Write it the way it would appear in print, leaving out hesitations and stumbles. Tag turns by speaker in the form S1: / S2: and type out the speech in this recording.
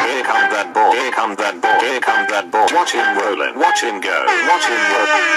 S1: Here comes that ball. Here comes that ball. Here comes that ball. Watch him rollin'. Watch him go. Watch him roll.